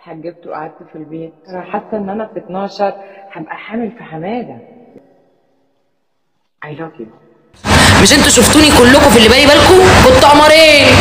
اتحجبت وقعدت في البيت. انا حاسه ان انا في 12 هبقى حامل في حماده. I love you. مش انتوا شفتوني كلكم في اللي بالي بالكم كنتوا قمرين.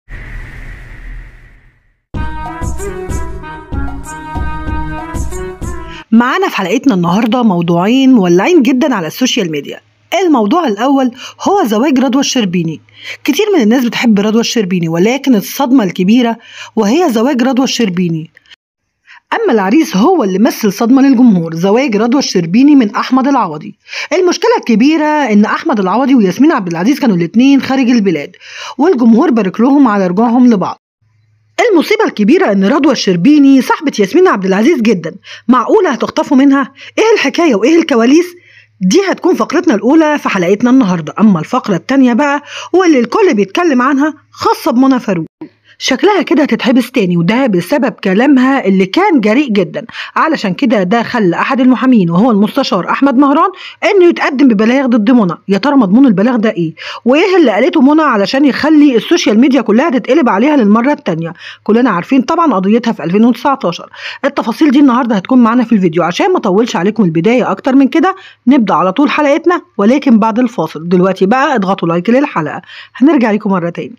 معانا في حلقتنا النهارده موضوعين مولعين جدا على السوشيال ميديا. الموضوع الأول هو زواج رضوى الشربيني. كتير من الناس بتحب رضوى الشربيني، ولكن الصدمة الكبيرة وهي زواج رضوى الشربيني. أما العريس هو اللي مثل صدمة للجمهور، زواج رضوى الشربيني من أحمد العوضي. المشكلة الكبيرة إن أحمد العوضي وياسمين عبد العزيز كانوا الاتنين خارج البلاد، والجمهور بارك لهم على رجوعهم لبعض. المصيبة الكبيرة إن رضوى الشربيني صاحبة ياسمين عبد العزيز جدا، معقولة هتخطفوا منها؟ إيه الحكاية وإيه الكواليس؟ دي هتكون فقرتنا الأولى في حلقتنا النهاردة. أما الفقرة التانية بقى واللي الكل بيتكلم عنها خاصة بمنى فاروق، شكلها كده هتتحبس تاني، وده بسبب كلامها اللي كان جريء جدا. علشان كده ده خلى احد المحامين وهو المستشار احمد مهران انه يتقدم ببلاغ ضد منى. يا ترى مضمون البلاغ ده ايه؟ وايه اللي قالته منى علشان يخلي السوشيال ميديا كلها تتقلب عليها للمره التانيه؟ كلنا عارفين طبعا قضيتها في 2019. التفاصيل دي النهارده هتكون معانا في الفيديو. عشان ما اطولش عليكم البدايه اكتر من كده، نبدا على طول حلقتنا، ولكن بعد الفاصل. دلوقتي بقى اضغطوا لايك للحلقه، هنرجع لكم مره تاني.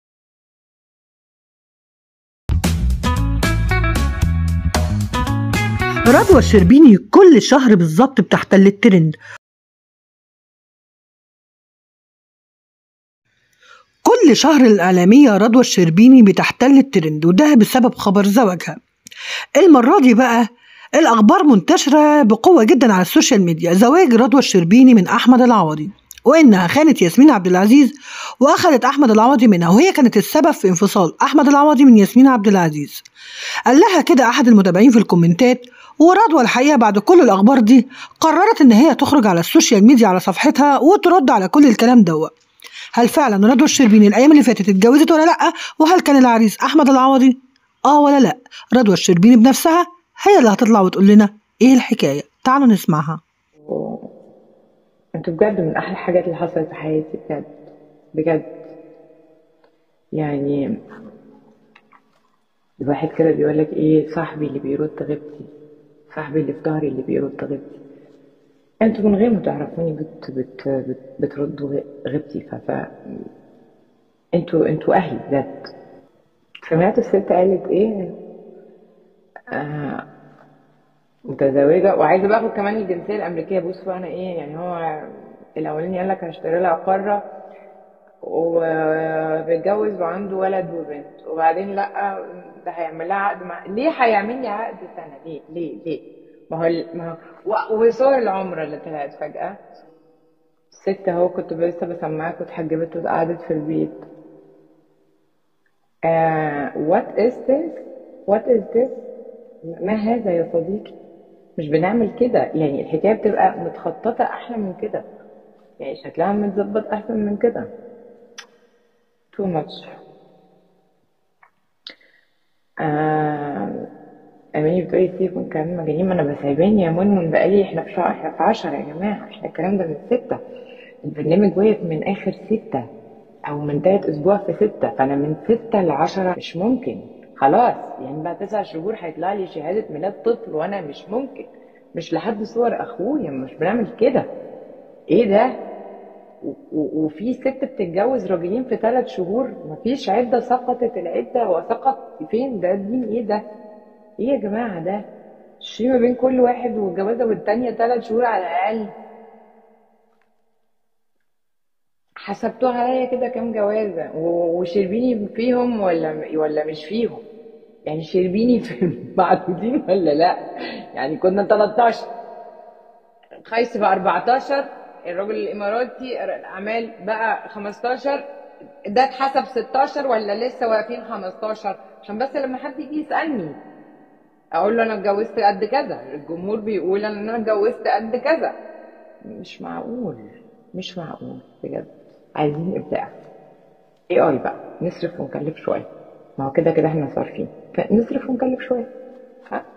رضوى الشربيني كل شهر بالظبط بتحتل الترند. كل شهر الإعلامية رضوى الشربيني بتحتل الترند، وده بسبب خبر زواجها. المرة دي بقى الأخبار منتشرة بقوة جدا على السوشيال ميديا. زواج رضوى الشربيني من أحمد العوضي، وإنها خانت ياسمين عبد العزيز وأخذت أحمد العوضي منها، وهي كانت السبب في انفصال أحمد العوضي من ياسمين عبد العزيز. قال لها كده أحد المتابعين في الكومنتات. ورضوى الحقيقة بعد كل الأخبار دي قررت إن هي تخرج على السوشيال ميديا على صفحتها وترد على كل الكلام دوت. هل فعلا رضوى الشربيني الأيام اللي فاتت اتجوزت ولا لأ؟ وهل كان العريس أحمد العوضي؟ ولا لأ؟ رضوى الشربيني بنفسها هي اللي هتطلع وتقول لنا إيه الحكاية. تعالوا نسمعها. انتوا بجد من احلى الحاجات اللي حصلت في حياتي، بجد بجد. يعني الواحد كده بيقولك ايه، صاحبي اللي بيرد غيبتي، صاحبي اللي في ظهري اللي بيرد غيبتي. انتوا من غير ما تعرفوني بتردوا غيبتي. انتوا اهلي بجد. سمعت الست قالت ايه؟ متزوجه وعايزه باخد كمان الجنسيه الامريكيه. بصوا انا ايه يعني، هو الاولاني قال لك هشتري لها قاره وبيتجوز وعنده ولد وبنت، وبعدين لا ده هيعمل لها عقد ليه هيعمل لي عقد سنه؟ ليه؟ ما هو وصور العمره اللي طلعت فجاه. ست اهو كنت لسه بسمعك واتحجبت وقعدت في البيت. what is this؟ ما هذا يا صديقي؟ مش بنعمل كده يعني. الحكايه بتبقى متخططه احلى من كده، يعني شكلها متظبط احسن من كده. too much. اماني بتقولي سيبوا من كلام مجانين. ما انا بسايباني يا منون بقالي، احنا في 10 يا جماعه، احنا الكلام ده من 6. البرنامج وقف من اخر 6 او من 3 اسبوع في 6، فانا من 6 ل10 مش ممكن. خلاص يعني بعد 9 شهور هيطلع لي شهاده ميلاد طفل، وانا مش ممكن. مش لحد صور اخويا، مش بنعمل كده. ايه ده؟ وفي ست بتتجوز راجلين في 3 شهور، مفيش عده، سقطت العده وسقط فين ده؟ الدين ايه ده؟ ايه يا جماعه ده؟ الشيء ما بين كل واحد والجوازه والتانيه 3 شهور على الاقل. حسبتوها عليا كده كام جوازه؟ وشربيني فيهم ولا مش فيهم؟ يعني شربيني في معدودين ولا لا؟ يعني كنا 13، قيس بقى 14، الراجل الاماراتي الاعمال بقى 15، ده اتحسب 16 ولا لسه واقفين 15؟ عشان بس لما حد يجي يسالني اقول له انا اتجوزت قد كذا، الجمهور بيقول انا اتجوزت قد كذا. مش معقول بجد. عايزين ابداع. AI بقى نصرف ونكلف شويه، ما هو كده احنا صارفين، فنصرف ونكلف شويه. ها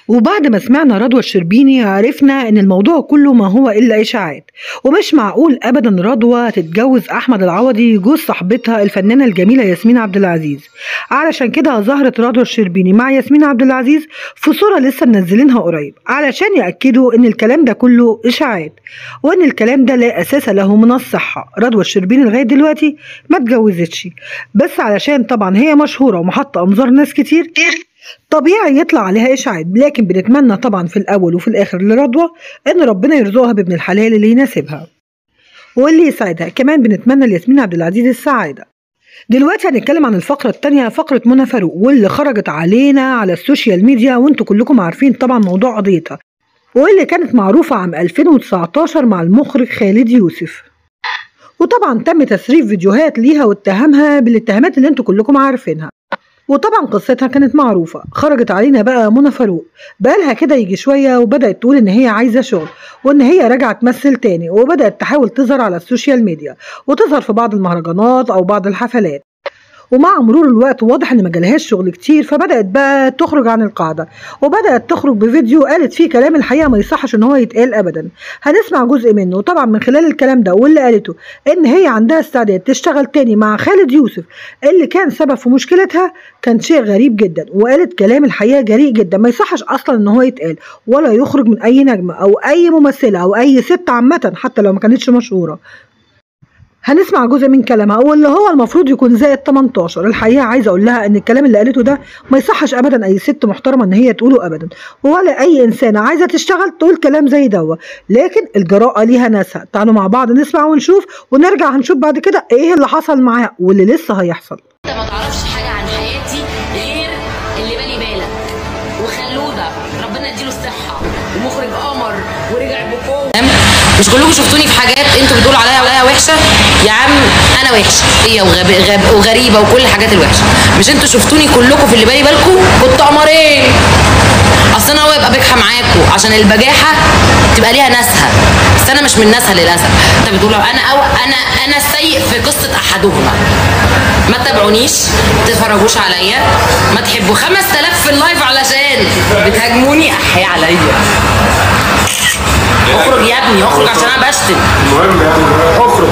وبعد ما سمعنا رضوى الشربيني عرفنا ان الموضوع كله ما هو الا اشاعات، ومش معقول ابدا رضوى تتجوز احمد العوضي جوز صاحبتها الفنانه الجميله ياسمين عبد العزيز. علشان كده ظهرت رضوى الشربيني مع ياسمين عبد العزيز في صوره لسه منزلينها قريب علشان ياكدوا ان الكلام ده كله اشاعات، وان الكلام ده لا اساس له من الصحه. رضوى الشربيني لغايه دلوقتي ما اتجوزتش، بس علشان طبعا هي مشهوره ومحطه انظار ناس كتير طبيعي يطلع عليها اشاعات، لكن بنتمنى طبعا في الاول وفي الاخر لرضوى ان ربنا يرزقها بابن الحلال اللي يناسبها واللي يساعدها. كمان بنتمنى لياسمين عبد العزيز السعاده. دلوقتي هنتكلم عن الفقره الثانيه، فقره منى فاروق، واللي خرجت علينا على السوشيال ميديا وانتم كلكم عارفين طبعا موضوع قضيتها، واللي كانت معروفه عام 2019 مع المخرج خالد يوسف. وطبعا تم تسريب فيديوهات ليها واتهامها بالاتهامات اللي انتم كلكم عارفينها، وطبعا قصتها كانت معروفة. خرجت علينا بقى منى فاروق بقالها كده يجي شوية وبدأت تقول ان هي عايزة شغل وان هي راجعة تمثل تاني، وبدأت تحاول تظهر على السوشيال ميديا وتظهر في بعض المهرجانات او بعض الحفلات. ومع مرور الوقت واضح ان مجالهاش شغل كتير، فبدأت بقى تخرج عن القاعدة وبدأت تخرج بفيديو قالت فيه كلام الحقيقة ما يصحش ان هو يتقال ابدا. هنسمع جزء منه. وطبعا من خلال الكلام ده واللي قالته ان هي عندها استعداد تشتغل تاني مع خالد يوسف اللي كان سبب في مشكلتها، كان شيء غريب جدا، وقالت كلام الحقيقة جريء جدا ما يصحش اصلا ان هو يتقال ولا يخرج من اي نجمة او اي ممثلة او اي ست عامة حتى لو ما كانتش مشهورة. هنسمع جزء من كلامها واللي هو المفروض يكون زائد 18. الحقيقه عايزه اقول لها ان الكلام اللي قالته ده ما يصحش ابدا اي ست محترمه ان هي تقوله ابدا، ولا اي انسانه عايزه تشتغل تقول كلام زي ده، لكن الجراءه ليها ناسها. تعالوا مع بعض نسمع ونشوف ونرجع هنشوف بعد كده ايه اللي حصل معاها واللي لسه هيحصل. انت ما تعرفش حاجه عن حياتي غير اللي بالي بالك وخلوده ربنا يديله الصحه ومخرج قمر ورجع بقوه. مش كلكم شفتوني في حاجات انتوا بتقولوا عليا وحشه؟ يا عم انا وحشه هي وغريبه وكل الحاجات الوحشه. مش انتوا شفتوني كلكم في اللي بالي بالكم كنت قمرين؟ اصل انا هو يبقى بجحه معاكم عشان البجاحه تبقى ليها ناسها، بس انا مش من ناسها للاسف. انت بتقولوا انا السيء في قصه احدهما. ما تتابعونيش، ما تتفرجوش عليا، ما تحبوا 5000 في اللايف علشان بتهاجموني احيا عليا. اخرج يا ابني اخرج عشان انا بشتم. المهم يعني اخرج.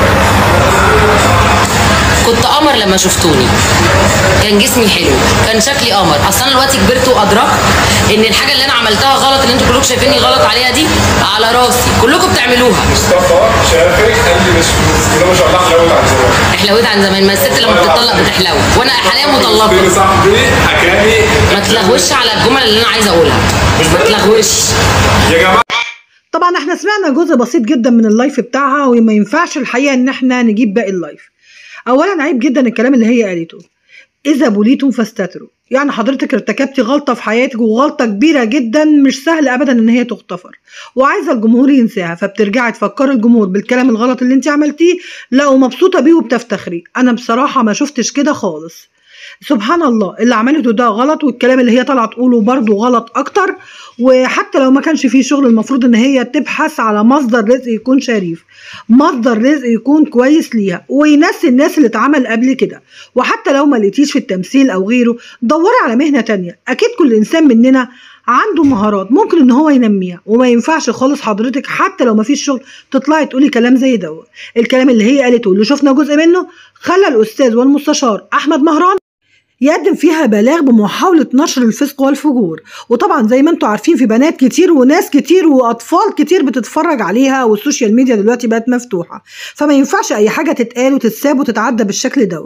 كنت قمر لما شفتوني، كان جسمي حلو، كان شكلي قمر. اصل انا دلوقتي كبرت وادركت ان الحاجه اللي انا عملتها غلط، اللي انتوا كلكم شايفيني غلط عليها دي، على راسي كلكم بتعملوها. مصطفى شافك قال لي مش ما شاء الله حلوت عن زمان. حلوت عن زمان، ما الست لما بتطلق بتحلو، وانا حاليا مطلقه. صاحبي حكالي ما تلغوش على الجمل اللي انا عايزه اقولها، ما تلغوش يا جماعه. طبعا احنا سمعنا جزء بسيط جدا من اللايف بتاعها، وما ينفعش الحقيقه ان احنا نجيب باقي اللايف. اولا عيب جدا الكلام اللي هي قالته، اذا بوليتم فاستتروا. يعني حضرتك ارتكبتي غلطه في حياتك وغلطه كبيره جدا مش سهل ابدا ان هي تغتفر، وعايزه الجمهور ينساها، فبترجعي تفكري الجمهور بالكلام الغلط اللي انت عملتيه، لا ومبسوطه بيه وبتفتخري. انا بصراحه ما شفتش كده خالص. سبحان الله، اللي عملته ده غلط، والكلام اللي هي طالعه تقوله برضه غلط اكتر. وحتى لو ما كانش فيه شغل المفروض ان هي تبحث على مصدر رزق يكون شريف، مصدر رزق يكون كويس ليها وينسي الناس اللي اتعمل قبل كده. وحتى لو ما لقيتيش في التمثيل او غيره دوري على مهنه تانية. اكيد كل انسان مننا عنده مهارات ممكن ان هو ينميها، وما ينفعش خالص حضرتك حتى لو ما فيش شغل تطلعي تقولي كلام زي ده. الكلام اللي هي قالته اللي شفنا جزء منه خلى الاستاذ والمستشار احمد مهران يقدم فيها بلاغ بمحاولة نشر الفسق والفجور. وطبعا زي ما انتم عارفين في بنات كتير وناس كتير وأطفال كتير بتتفرج عليها، والسوشيال ميديا دلوقتي بقت مفتوحة، فما ينفعش أي حاجة تتقال وتتساب وتتعدى بالشكل ده.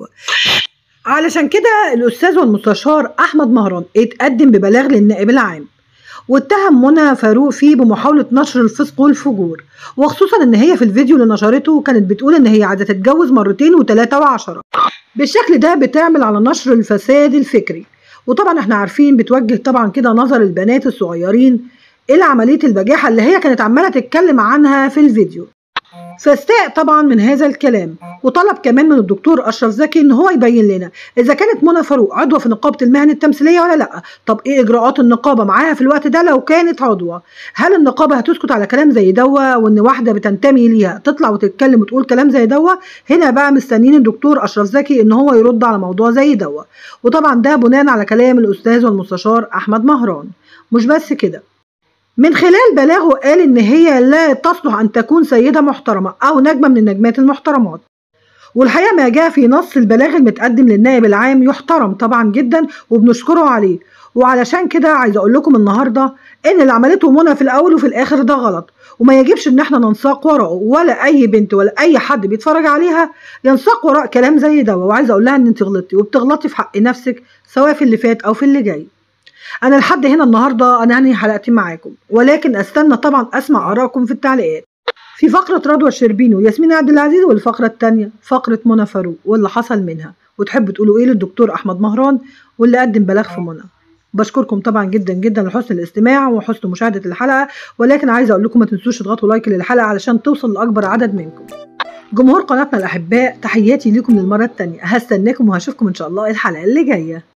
علشان كده الأستاذ والمستشار أحمد مهران اتقدم ببلاغ للنائب العام، واتهم منى فاروق فيه بمحاولة نشر الفسق والفجور، وخصوصا ان هي في الفيديو اللي نشرته كانت بتقول ان هي عايزة تتجوز مرتين وثلاثة وعشرة. بالشكل ده بتعمل على نشر الفساد الفكري. وطبعا احنا عارفين بتوجه طبعا كده نظر البنات الصغيرين الى عملية البجاحة اللي هي كانت عمالة تتكلم عنها في الفيديو. فاستاء طبعا من هذا الكلام، وطلب كمان من الدكتور اشرف زكي ان هو يبين لنا اذا كانت منى فاروق عضوه في نقابه المهن التمثيليه ولا لا. طب ايه اجراءات النقابه معاها في الوقت ده لو كانت عضوه؟ هل النقابه هتسكت على كلام زي دوا، وان واحده بتنتمي ليها تطلع وتتكلم وتقول كلام زي دوا؟ هنا بقى مستنيين الدكتور اشرف زكي ان هو يرد على موضوع زي دوا. وطبعا ده بناء على كلام الاستاذ والمستشار احمد مهران. مش بس كده، من خلال بلاغه قال إن هي لا تصلح أن تكون سيدة محترمة أو نجمة من النجمات المحترمات. والحقيقة ما جاء في نص البلاغ المتقدم للنائب العام يحترم طبعا جدا وبنشكره عليه. وعلشان كده عايزة أقول لكم النهاردة إن اللي عملته منى في الأول وفي الآخر ده غلط، وما يجبش إن احنا ننساق وراءه، ولا أي بنت ولا أي حد بيتفرج عليها ينساق وراء كلام زي ده. وعايزة أقول لها إن أنت غلطتي وبتغلطي في حق نفسك سواء في اللي فات أو في اللي جاي. أنا لحد هنا النهاردة أنا هنهي حلقتي معاكم، ولكن أستنى طبعا أسمع آرائكم في التعليقات في فقرة رضوى الشربيني وياسمين عبد العزيز، والفقرة التانية فقرة منى فاروق واللي حصل منها. وتحبوا تقولوا إيه للدكتور أحمد مهران واللي قدم بلاغ في منى. بشكركم طبعا جدا جدا لحسن الاستماع وحسن مشاهدة الحلقة، ولكن عايزة أقول لكم ما تنسوش تضغطوا لايك للحلقة علشان توصل لأكبر عدد منكم. جمهور قناتنا الأحباء، تحياتي لكم للمرة التانية، هستناكم وهشوفكم إن شاء الله الحلقة اللي جاية.